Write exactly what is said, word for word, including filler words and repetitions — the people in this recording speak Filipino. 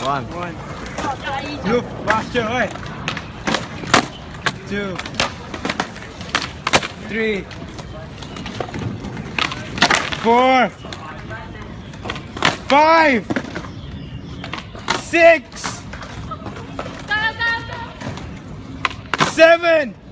One. One. Look, posture, oi. Two. Three. Four. Five. Six. Seven.